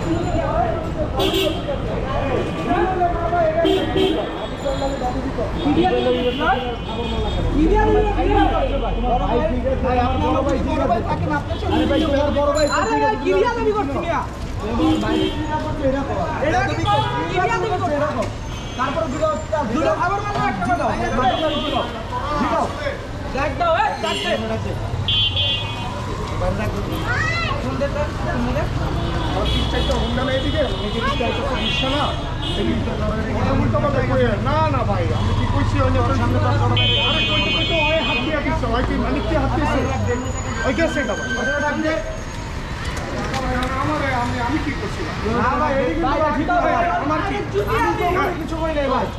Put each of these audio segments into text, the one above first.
না না ভাই আমি কি কইছি সামনে আমি কি করছি কিছু করি নাই ভাই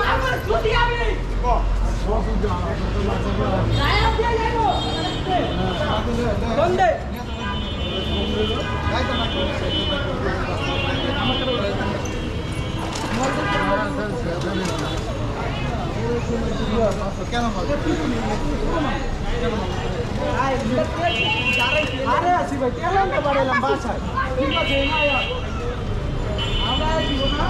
কেন আরে আসি ভাই কেমন তো বাড়াইলাম বাসায় ঠিক আছে আমরা দিব না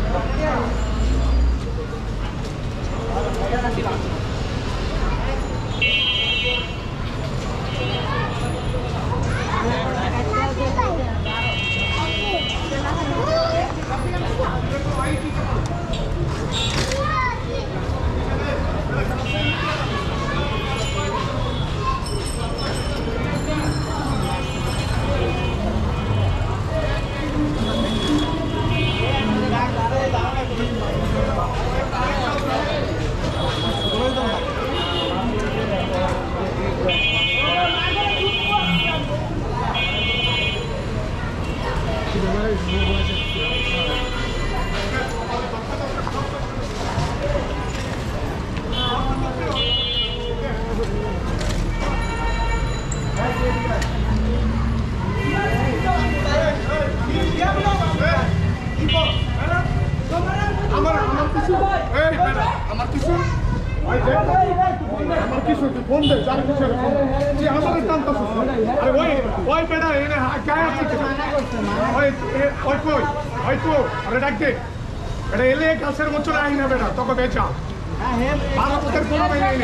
গাছের মতো আই না বেড়া তোকে বেচা ভারতের কোনো নেই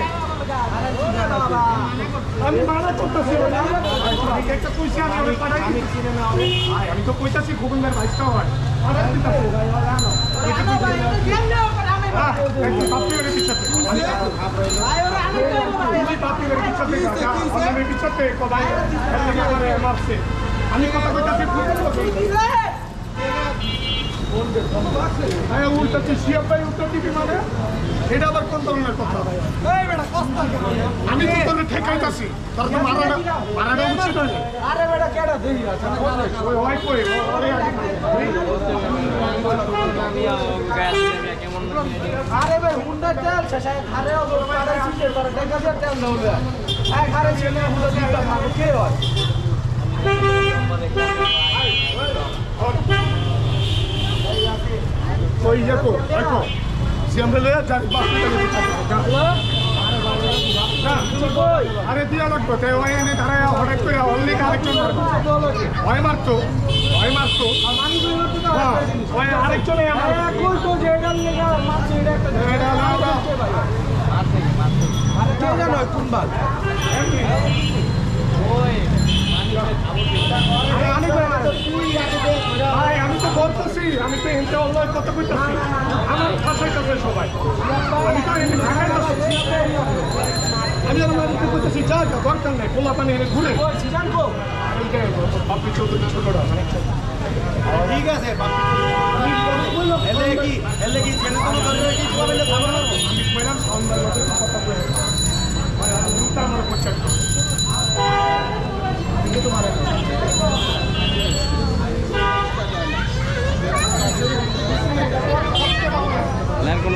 আমি মানা করতেছি আমি তো কইতাছি গোবিন্দের বাইশটা হয় আমি কথা কইতাছি উল্টাচ্ছি শিয়াব ভাই উল্টা টিপি মানে এটা আবার কোন ধরনের কথা আমি তো তোকে ঠেকাইতাছি তোর তো মারাটা উচিত হয়নি আরে বেটা কেডা দেই আছে ওই ওই কই আরে ভাই হুন্ডা তেল শেষে খারে ও পাড়াই ছিটে করে দেখা যায় তেল না হলো এই খারে ছেলে হুন্ডা দিটা খাবে কে হয় কই যাকো দেখো সিএমরে লয়ে যাই আরে দিয়া লাগবে তে ওই এনে দাঁড়ায় হঠাৎ করে অনলি আরেকজন ওই মারতো ওই আরেকজনে আমার কই তো যেটার লেগা মারছে এটা একটা এটা না আরে কে জানো কোন বাল ওই আমি তো বলতেছি আমি তো এমনি অনলাইন কথা কইতাছি আমার ভাষায় কাছে সবাই আমি তো এমনি আমি আমার কইতাছি যা দরকার নাই পোলা পানি এনে ঘুরে জানবো বাপি চৌধুরী ছোটরা ঠিক আছে এলে কি ছেলে তো করবে কি বলে খাবার আমি কইলাম সন্ধ্যার মধ্যে কথা কই আমার পছন্দ তোমার কোনো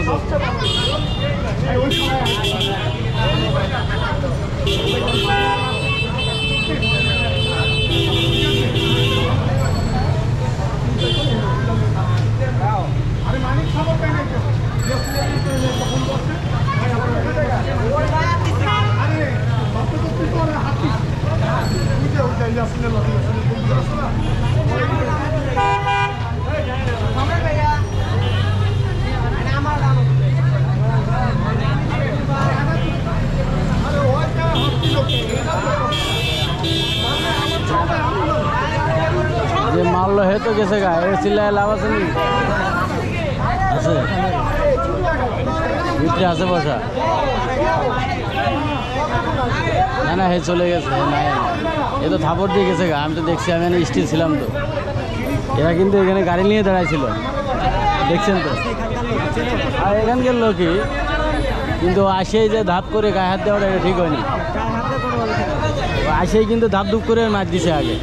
আরে মানিক খবর পাই না আরে বাপ তো তুই তো হাতি উঠে উঠে আসলে বললো হে তো গেছে গা, এ চিল্লায় লাভ আছে নি? আছে ভিতরে আছে বসা? না না, হে চলে গেছে, নাই এ তো থাপড় দিয়ে গেছে গা। আমি তো দেখছি, আমি এখানে স্টিল ছিলাম তো। এরা কিন্তু এখানে গাড়ি নিয়ে দাঁড়াইছিল, দেখছেন তো। আর এখানকার লোকই কিন্তু আসেই যে ধাপ করে গায়ে হাত দেওয়াটা এটা ঠিক হয়নি। আসেই কিন্তু ধাপ ধুপ করে মাছ দিছে আগে।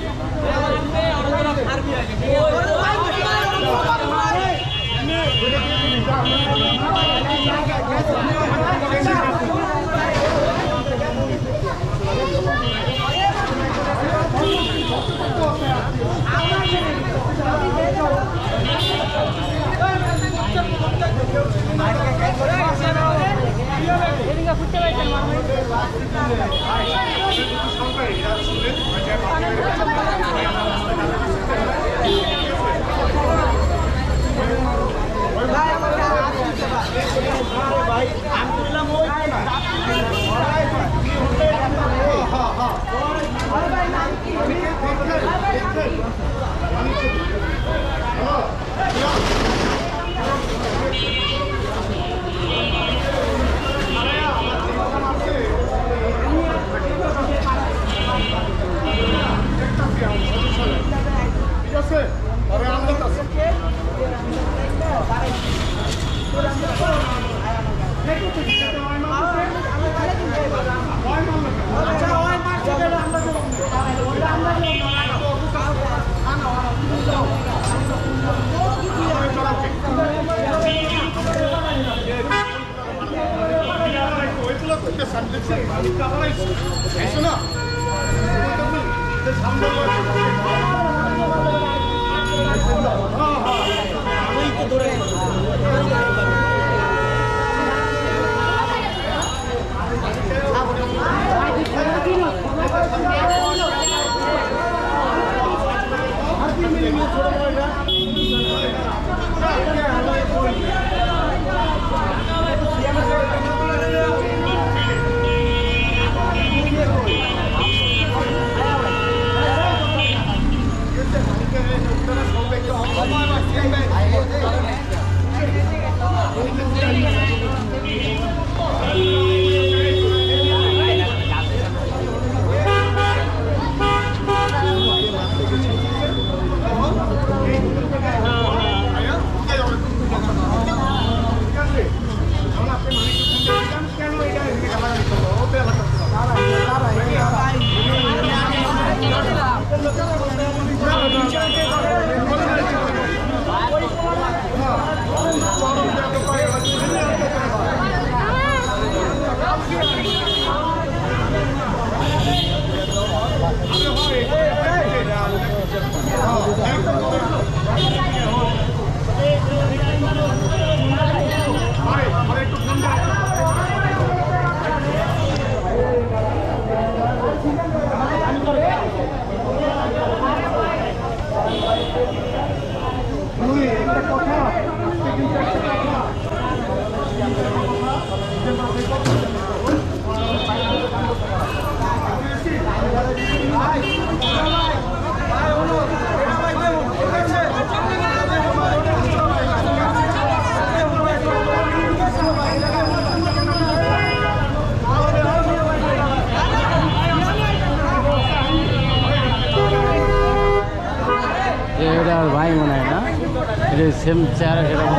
এটা ভাই মনে হয় না, এটা সেম চেহারা সেরকম।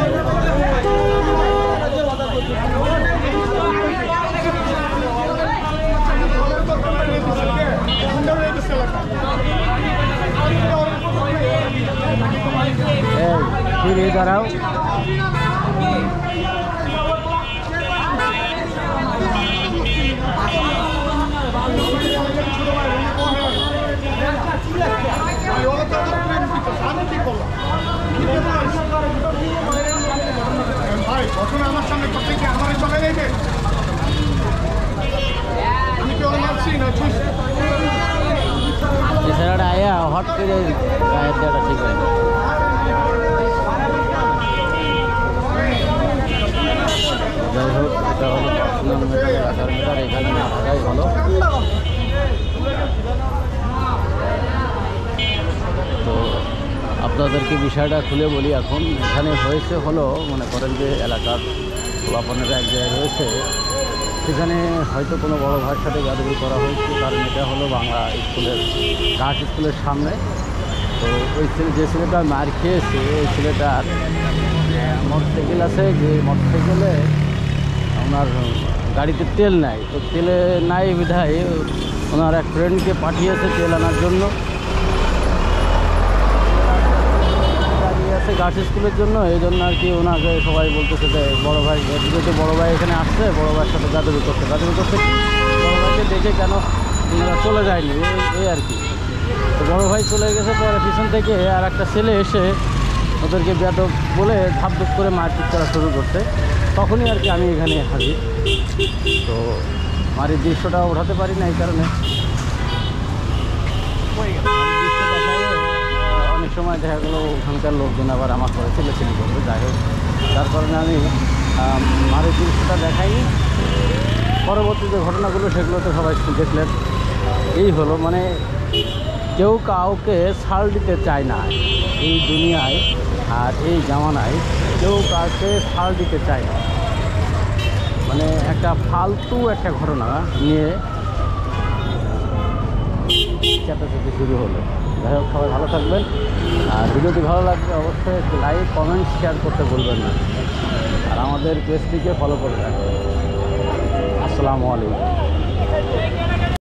ফিরে দাঁড়াও, আমার সামনে করতে কি আমার চলে যাবে? আমি কেউ মারছি না, এছাড়া আয়া হট করে গায়ের দেওয়াটা ঠিক হয়। যাই হোক, এটা হলো 5 মিটার 18 মিটার, এখানে না থাকাই ভালো। তো আপনাদেরকে বিষয়টা খুলে বলি। এখন এখানে হয়েছে হলো, মনে করেন যে এলাকার পোলাপানেরা এক জায়গায় রয়েছে, সেখানে হয়তো কোনো বড় ভাইয়ের সাথে গাদবি করা হয়েছে, কারণ এটা হলো বাংলা স্কুলের ঘাট স্কুলের সামনে। তো ওই ছেলে, যে ছেলেটা মার খেয়েছে, ওই ছেলেটার মোটরসাইকেল আছে, যে মোটরসাইকেলে ওনার গাড়িতে তেল নাই, তো তেলে নাই বিধায় ওনার এক ফ্রেন্ডকে পাঠিয়েছে তেল আনার জন্য। গাড়ি আছে ঘাট স্কুলের জন্য, এই জন্য আর কি ওনাকে সবাই বলতেছে যে বড়ো ভাই, যেহেতু বড়ো ভাই এখানে আসছে, বড়ো ভাইয়ের সাথে গাদবি করছে বড়ো ভাইকে দেখে কেন ওনারা চলে যায়নি, এই আর কি। তো বড়ো ভাই চলে গেছে, পরে পিছন থেকে আর একটা ছেলে এসে ওদেরকে বেয়াদব বলে ধাপধুপ করে মারপিট করা শুরু করছে। তখনই আর কি আমি এখানে হাজির। তো আমার এই দৃশ্যটা ওঠাতে পারি না, এই কারণে অনেক সময় দেখা গেলো ওখানকার লোকজন আবার আমার পরে ছেলেছেলে করবে, যাই হোক, যার কারণে আমি আমার এই দৃশ্যটা দেখাইনি। পরবর্তী যে ঘটনাগুলো সেগুলো তো সবাই দেখলেন। এই হলো, মানে কেউ কাউকে ছাড় দিতে চায় না এই দুনিয়ায়, আর এই জামানায় কেউ কাউকে ছাড় দিতে চায় না। মানে একটা ফালতু একটা ঘটনা নিয়ে চেঁচাচেঁচি শুরু হলো। যাই হোক, সবাই ভালো থাকবেন, আর ভিডিওটি ভালো লাগবে অবশ্যই একটু লাইক, কমেন্ট, শেয়ার করতে ভুলবেন না, আর আমাদের পেজটিকে ফলো করে রাখবেন। আসসালামু আলাইকুম।